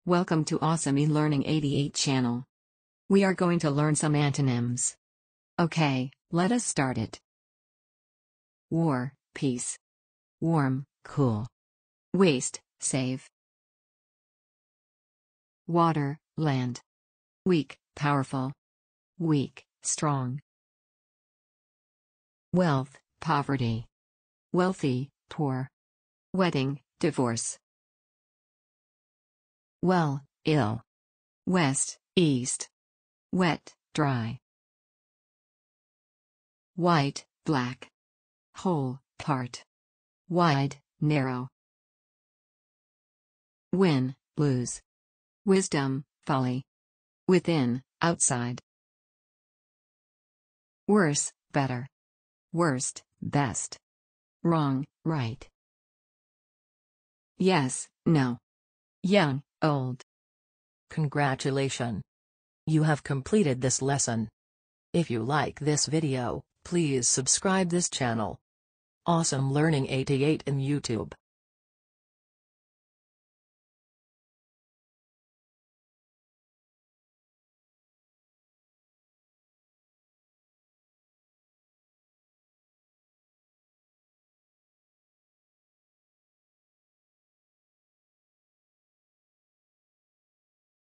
Welcome to Awesome eLearning 88 channel. We are going to learn some antonyms. Okay, let us start it. War, peace. Warm, cool. Waste, save. Water, land. Weak, powerful. Weak, strong. Wealth, poverty. Wealthy, poor. Wedding, divorce. Well, ill. West, east. Wet, dry. White, black. Whole, part. Wide, narrow. Win, lose. Wisdom, folly. Within, outside. Worse, better. Worst, best. Wrong, right. Yes, no. Young, old. Congratulations! You have completed this lesson. If you like this video, please subscribe this channel. Awesome Learning 88 in YouTube.